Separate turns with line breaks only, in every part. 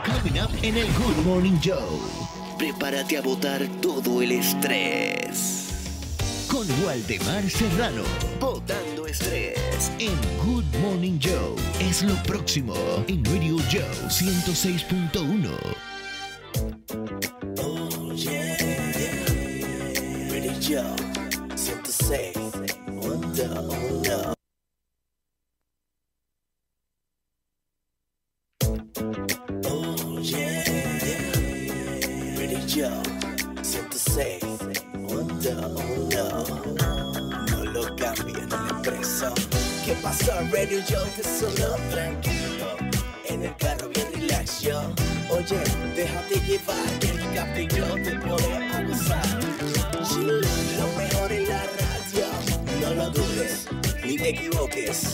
Coming up en el Good Morning Show. Prepárate a botar todo el estrés. Con Waldemar Serrano. Botando estrés en Good Morning Show. Es lo próximo en Radio Joe 106.1.
Oh yeah, Radio Joe 106.1. Yo, 106.1. No lo cambien en el expreso. ¿Qué pasó, Radio Joe? Que solo tranquilo. En el carro bien relax, yo. Oye, déjate llevar. Que el capillo te pone a gozar. Chill, lo mejor en la radio. No lo dudes, ni te equivoques.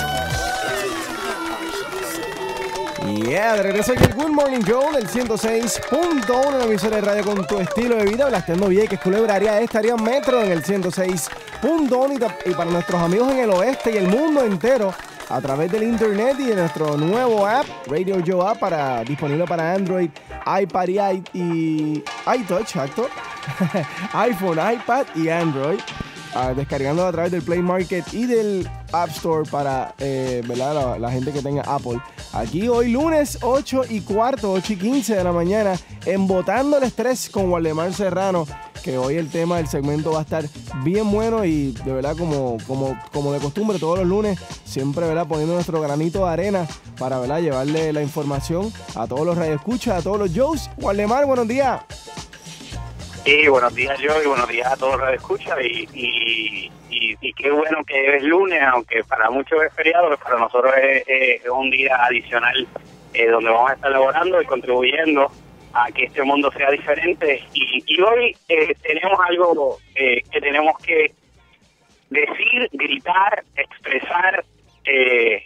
Yeah, de regreso aquí el Good Morning Show del 106.1, la emisora de radio con tu estilo de vida. Blasteando Vieques, Culebra, área este, área metro en el 106.1 y para nuestros amigos en el oeste y el mundo entero a través del internet y de nuestro nuevo app, Radio Joe App, disponible para Android, iPad y iTouch, exacto. iPhone, iPad y Android. Descargándolo a través del Play Market y del App Store para ¿verdad? La gente que tenga Apple. Aquí hoy lunes 8:15 de la mañana en Botando el Estrés con Waldemar Serrano, que hoy el tema del segmento va a estar bien bueno y de verdad como de costumbre todos los lunes siempre ¿verdad? Poniendo nuestro granito de arena para ¿verdad? Llevarle la información a todos los radioescuchas, a todos los Joes. Waldemar, buenos días.
Sí, buenos días yo y buenos días a todos los que escuchan y qué bueno que es lunes, aunque para muchos es feriado, pero para nosotros es un día adicional donde vamos a estar laborando y contribuyendo a que este mundo sea diferente y hoy tenemos algo que tenemos que decir, gritar, expresar e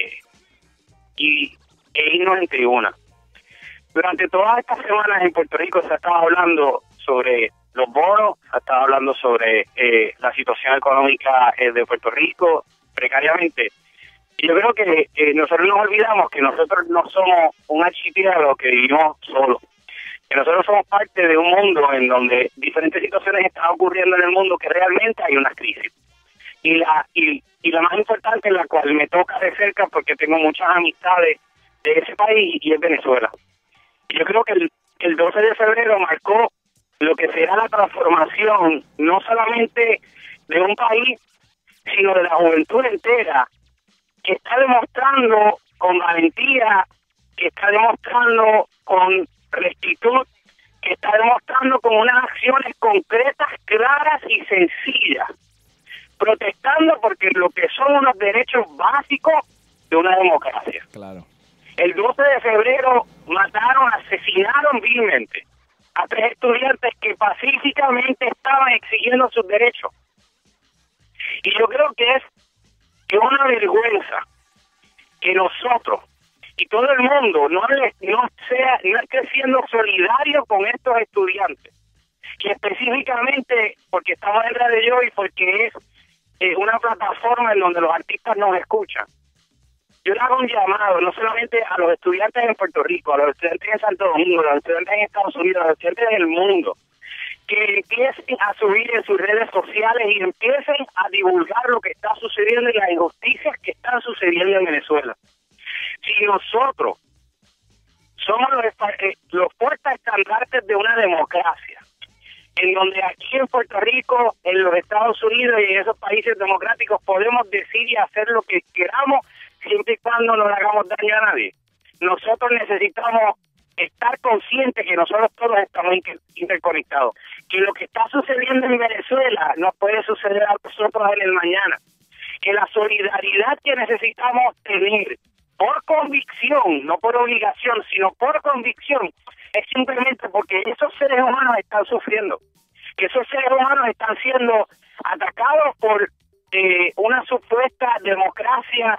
irnos en tribuna. Durante todas estas semanas en Puerto Rico se ha estado hablando sobre los bonos, se ha estado hablando sobre la situación económica de Puerto Rico precariamente. Y yo creo que nosotros nos olvidamos que nosotros no somos un archipiélago que vivimos solos, que nosotros somos parte de un mundo en donde diferentes situaciones están ocurriendo en el mundo que realmente hay una crisis. Y la más importante, en la cual me toca de cerca porque tengo muchas amistades de ese país, y es Venezuela. Y yo creo que el 12 de febrero marcó lo que será la transformación no solamente de un país, sino de la juventud entera, que está demostrando con valentía, que está demostrando con rectitud, que está demostrando con unas acciones concretas, claras y sencillas, protestando porque lo que son unos derechos básicos de una democracia.
Claro.
El 12 de febrero mataron, asesinaron vilmente a 3 estudiantes que pacíficamente estaban exigiendo sus derechos. Y yo creo que es una vergüenza que nosotros y todo el mundo no esté siendo solidario con estos estudiantes. Y específicamente porque estamos en Radio Joe y porque es una plataforma en donde los artistas nos escuchan. Yo le hago un llamado no solamente a los estudiantes en Puerto Rico, a los estudiantes en Santo Domingo, a los estudiantes en Estados Unidos, a los estudiantes en el mundo, que empiecen a subir en sus redes sociales y empiecen a divulgar lo que está sucediendo y las injusticias que están sucediendo en Venezuela. Si nosotros somos los portaestandartes de una democracia, en donde aquí en Puerto Rico, en los Estados Unidos y en esos países democráticos podemos decir y hacer lo que queramos, siempre y cuando no le hagamos daño a nadie. Nosotros necesitamos estar conscientes que nosotros todos estamos interconectados, que lo que está sucediendo en Venezuela no puede suceder a nosotros en el mañana, que la solidaridad que necesitamos tener por convicción, no por obligación, sino por convicción, es simplemente porque esos seres humanos están sufriendo, que esos seres humanos están siendo atacados por una supuesta democracia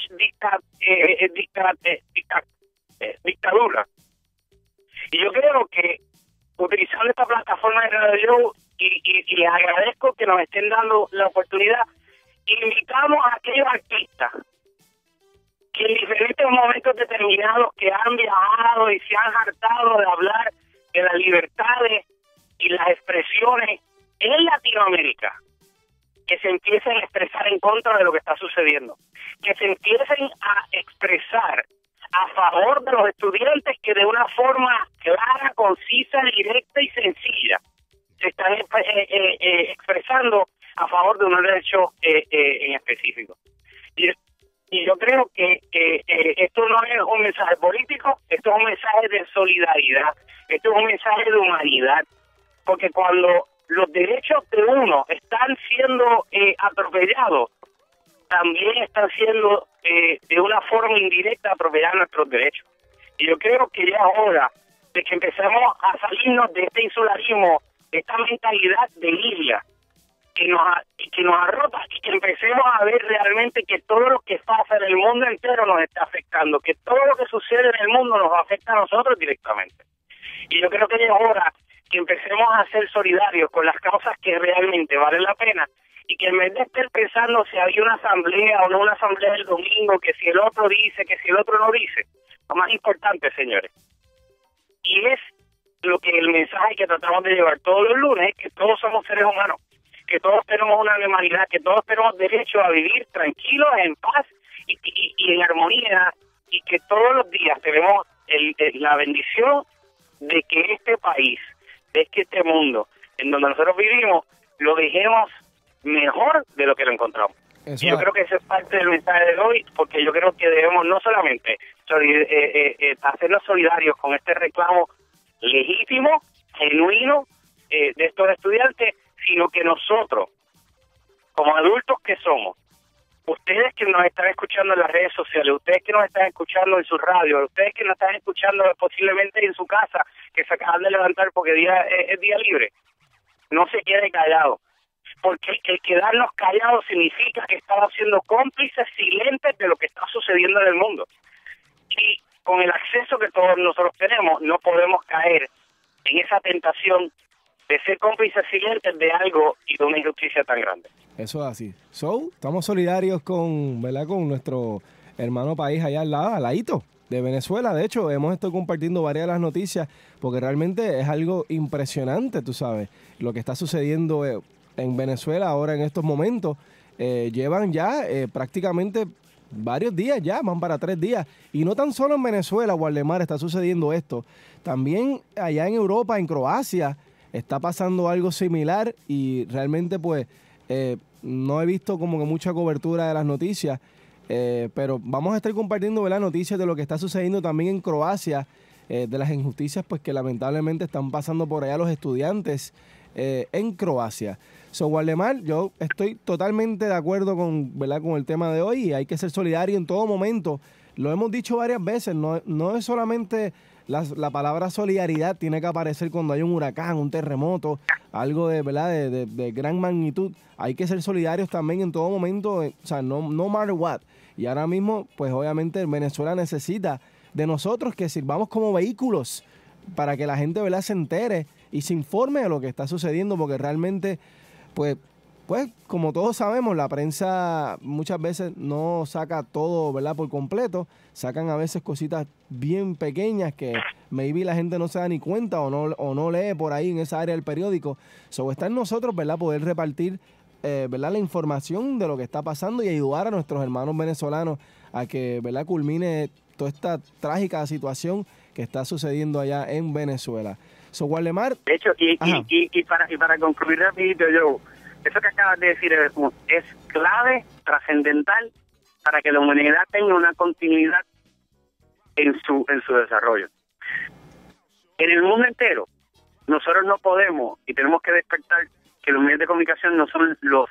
dictadura. Y yo creo que utilizando esta plataforma de Radio y les agradezco que nos estén dando la oportunidad, invitamos a aquellos artistas que en diferentes momentos determinados que han viajado y se han hartado de hablar de las libertades y las expresiones en Latinoamérica, que se empiecen a expresar en contra de lo que está sucediendo, que se empiecen a expresar a favor de los estudiantes que de una forma clara, concisa, directa y sencilla se están expresando a favor de un derecho en específico. Y yo creo que esto no es un mensaje político, esto es un mensaje de solidaridad, esto es un mensaje de humanidad, porque cuando los derechos de uno están siendo atropellados, también están siendo de una forma indirecta atropellados nuestros derechos. Y yo creo que ya es hora de que empecemos a salirnos de este insularismo, de esta mentalidad de isla que nos arropa, y que empecemos a ver realmente que todo lo que pasa en el mundo entero nos está afectando, que todo lo que sucede en el mundo nos afecta a nosotros directamente. Y yo creo que ya es hora que empecemos a ser solidarios con las causas que realmente valen la pena, y que en vez de estar pensando si había una asamblea o no una asamblea el domingo, que si el otro dice, que si el otro no dice, lo más importante, señores, y es lo que el mensaje que tratamos de llevar todos los lunes, es que todos somos seres humanos, que todos tenemos una normalidad, que todos tenemos derecho a vivir tranquilos, en paz y en armonía, y que todos los días tenemos la bendición de que este país, de que este mundo en donde nosotros vivimos, lo dejemos mejor de lo que lo encontramos. Y yo creo que eso es parte del mensaje de hoy, porque yo creo que debemos no solamente hacernos solidarios con este reclamo legítimo, genuino, de estos estudiantes, sino que nosotros, como adultos que somos, ustedes que nos están escuchando en las redes sociales, ustedes que nos están escuchando en su radio, ustedes que nos están escuchando posiblemente en su casa, que se acaban de levantar porque es día libre, no se quede callado, porque el quedarnos callados significa que estamos siendo cómplices silentes de lo que está sucediendo en el mundo. Y con el acceso que todos nosotros tenemos, no podemos caer en esa tentación de ser cómplices silentes de algo y de una injusticia tan grande.
Eso es así. Estamos solidarios con, ¿verdad?, con nuestro hermano país allá al ladito de Venezuela. De hecho, hemos estado compartiendo varias de las noticias porque realmente es algo impresionante, tú sabes, lo que está sucediendo en Venezuela ahora en estos momentos. Llevan ya prácticamente varios días ya, van para 3 días. Y no tan solo en Venezuela, Waldemar, está sucediendo esto. También allá en Europa, en Croacia, está pasando algo similar y realmente pues no he visto como que mucha cobertura de las noticias, pero vamos a estar compartiendo, ¿verdad?, noticias de lo que está sucediendo también en Croacia, de las injusticias pues que lamentablemente están pasando por allá los estudiantes en Croacia. Waldemar, yo estoy totalmente de acuerdo con, ¿verdad?, con el tema de hoy, y hay que ser solidario en todo momento. Lo hemos dicho varias veces, no es solamente la palabra solidaridad, tiene que aparecer cuando hay un huracán, un terremoto, algo de, ¿verdad?, de gran magnitud. Hay que ser solidarios también en todo momento, o sea, no matter what. Y ahora mismo, pues obviamente Venezuela necesita de nosotros que sirvamos como vehículos para que la gente, ¿verdad?, se entere y se informe de lo que está sucediendo, porque realmente, pues como todos sabemos, la prensa muchas veces no saca todo, ¿verdad?, por completo. Sacan a veces cositas bien pequeñas que maybe la gente no se da ni cuenta o no lee por ahí en esa área del periódico. Está en nosotros, ¿verdad?, poder repartir ¿verdad?, la información de lo que está pasando y ayudar a nuestros hermanos venezolanos a que, ¿verdad?, culmine toda esta trágica situación que está sucediendo allá en Venezuela. Waldemar.
De hecho, y para concluir rapidito, yo, eso que acabas de decir es clave, trascendental, para que la humanidad tenga una continuidad en su desarrollo. En el mundo entero, nosotros no podemos y tenemos que despertar que los medios de comunicación no son los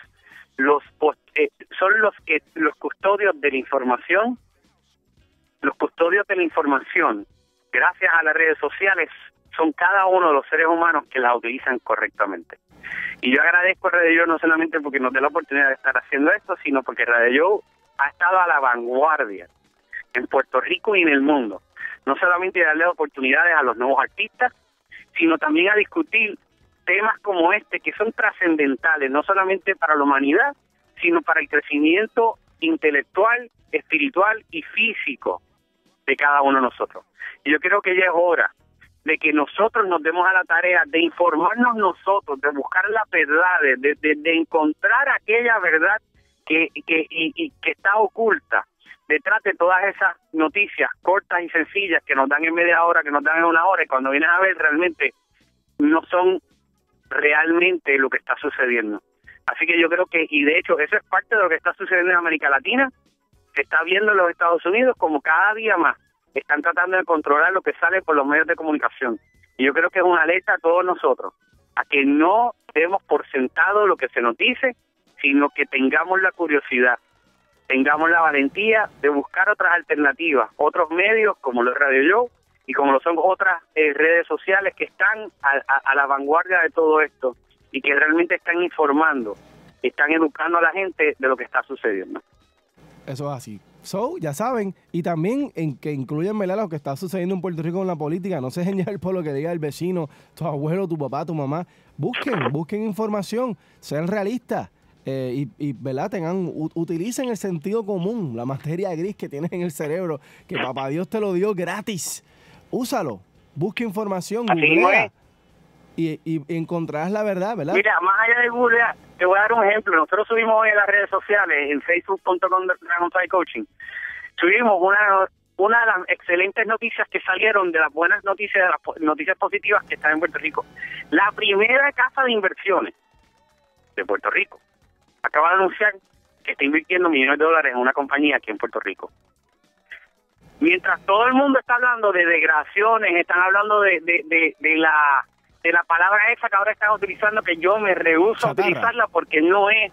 custodios de la información, los custodios de la información, gracias a las redes sociales, son cada uno de los seres humanos que la utilizan correctamente. Y yo agradezco a Radio Yo no solamente porque nos dé la oportunidad de estar haciendo esto, sino porque Radio Yo ha estado a la vanguardia en Puerto Rico y en el mundo. No solamente darle oportunidades a los nuevos artistas, sino también a discutir temas como este, que son trascendentales, no solamente para la humanidad, sino para el crecimiento intelectual espiritual y físico de cada uno de nosotros. Y yo creo que ya es hora de que nosotros nos demos a la tarea de informarnos nosotros, de buscar la verdad, de encontrar aquella verdad que está oculta detrás de todas esas noticias cortas y sencillas que nos dan en media hora, que nos dan en una hora, y cuando vienes a ver realmente no son realmente lo que está sucediendo. Así que yo creo que, y de hecho eso es parte de lo que está sucediendo en América Latina, se está viendo en los Estados Unidos como cada día más están tratando de controlar lo que sale por los medios de comunicación. Y yo creo que es una alerta a todos nosotros, a que no demos por sentado lo que se nos dice, sino que tengamos la curiosidad, tengamos la valentía de buscar otras alternativas, otros medios como los Radio Show y como lo son otras redes sociales que están a la vanguardia de todo esto y que realmente están informando, están educando a la gente de lo que está sucediendo.
Eso es así. So, ya saben, y también en que incluyen, ¿verdad?, lo que está sucediendo en Puerto Rico con la política. No se dejen por lo que diga el vecino, tu abuelo, tu papá, tu mamá. Busquen información, sean realistas y ¿verdad?, utilicen el sentido común, la materia gris que tienes en el cerebro, que papá Dios te lo dio gratis. Úsalo, busca información, googlea, y encontrarás la verdad, ¿verdad?
Mira, más allá de Google, te voy a dar un ejemplo. Nosotros subimos hoy en las redes sociales, en facebook.com/DragonFlyCoaching, subimos una de las excelentes noticias que salieron, de las buenas noticias, de las noticias positivas que están en Puerto Rico. La primera casa de inversiones de Puerto Rico acaba de anunciar que está invirtiendo millones de dólares en una compañía aquí en Puerto Rico. Mientras todo el mundo está hablando de degradaciones, están hablando de la palabra esa que ahora están utilizando, que yo me rehúso a utilizarla porque no es,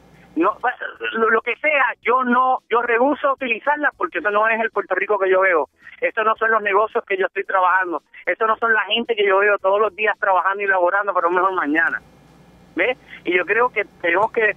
lo que sea, yo rehúso a utilizarla porque eso no es el Puerto Rico que yo veo. Estos no son los negocios que yo estoy trabajando. Estos no son la gente que yo veo todos los días trabajando y laborando para un mejor mañana. ¿Ves? Y yo creo que tenemos que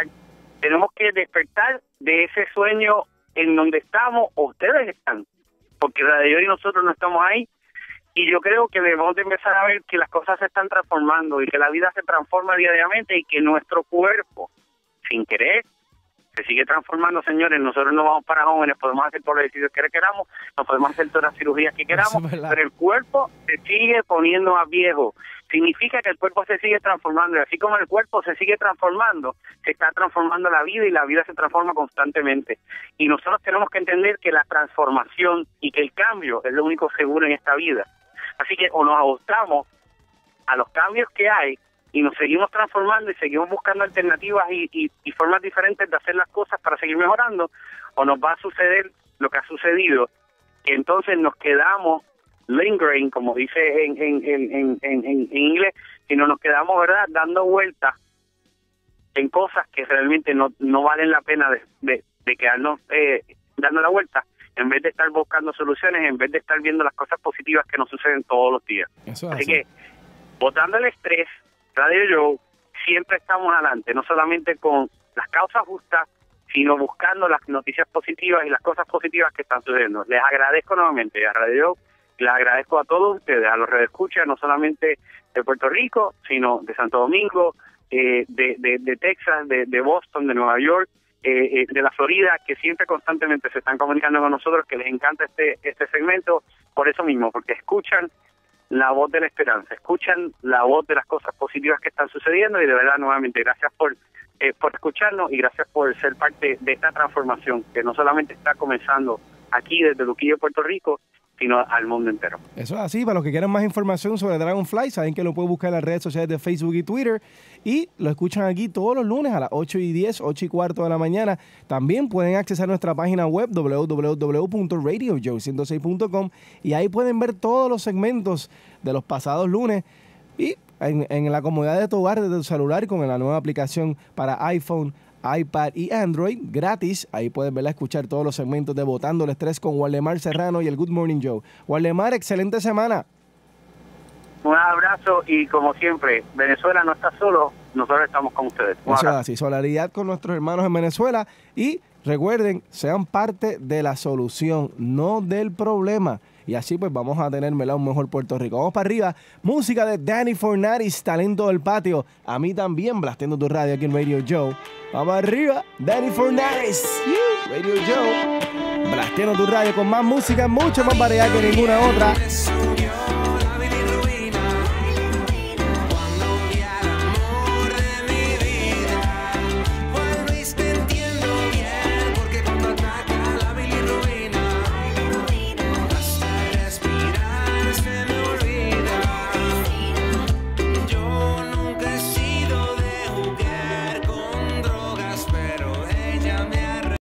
despertar de ese sueño en donde estamos, o ustedes están, porque Radio y nosotros no estamos ahí. Y yo creo que debemos de empezar a ver que las cosas se están transformando y que la vida se transforma diariamente y que nuestro cuerpo, sin querer, se sigue transformando, señores. Nosotros no vamos para jóvenes, podemos hacer todos los ejercicios que queramos, nos podemos hacer todas las cirugías que queramos, pero el cuerpo se sigue poniendo más viejo. Significa que el cuerpo se sigue transformando, y así como el cuerpo se sigue transformando, se está transformando la vida, y la vida se transforma constantemente. Y nosotros tenemos que entender que la transformación y que el cambio es lo único seguro en esta vida. Así que o nos ajustamos a los cambios que hay y nos seguimos transformando y seguimos buscando alternativas y formas diferentes de hacer las cosas para seguir mejorando, o nos va a suceder lo que ha sucedido, que entonces nos quedamos lingering, como dice en inglés, y nos quedamos, ¿verdad?, dando vueltas en cosas que realmente no valen la pena de quedarnos dando la vuelta, en vez de estar buscando soluciones, en vez de estar viendo las cosas positivas que nos suceden todos los días. Así que, botando el estrés, Radio Show, siempre estamos adelante, no solamente con las causas justas, sino buscando las noticias positivas y las cosas positivas que están sucediendo. Les agradezco nuevamente a Radio Show, les agradezco a todos ustedes, a los radioescuchas, no solamente de Puerto Rico, sino de Santo Domingo, de Texas, de Boston, de Nueva York, de la Florida, que siempre constantemente se están comunicando con nosotros, que les encanta este segmento, por eso mismo, porque escuchan la voz de la esperanza, escuchan la voz de las cosas positivas que están sucediendo, y de verdad, nuevamente, gracias por escucharnos y gracias por ser parte de esta transformación que no solamente está comenzando aquí desde Luquillo, Puerto Rico, sino al mundo entero.
Eso es así. Para los que quieran más información sobre Dragonfly, saben que lo pueden buscar en las redes sociales de Facebook y Twitter, y lo escuchan aquí todos los lunes a las 8:10, 8:15 de la mañana. También pueden accesar a nuestra página web www.radiojoe106.com, y ahí pueden ver todos los segmentos de los pasados lunes, y en la comodidad de tu hogar, desde tu celular, con la nueva aplicación para iPhone, iPad y Android, gratis. Ahí puedes escuchar todos los segmentos de Botando el Estrés con Waldemar Serrano y el Good Morning Joe. Waldemar, excelente semana.
Un abrazo, y como siempre, Venezuela no está solo, nosotros estamos con ustedes.
Eso es así, solidaridad con nuestros hermanos en Venezuela, y recuerden, sean parte de la solución, no del problema. Y así pues vamos a tener un mejor Puerto Rico. Vamos para arriba. Música de Danny Fornaris, Talento del Patio. A mí también, Blasteando tu Radio aquí en Radio Joe. Vamos arriba, Danny Fornaris, Radio Joe. Blasteando tu radio con más música, mucho más variedad que ninguna otra.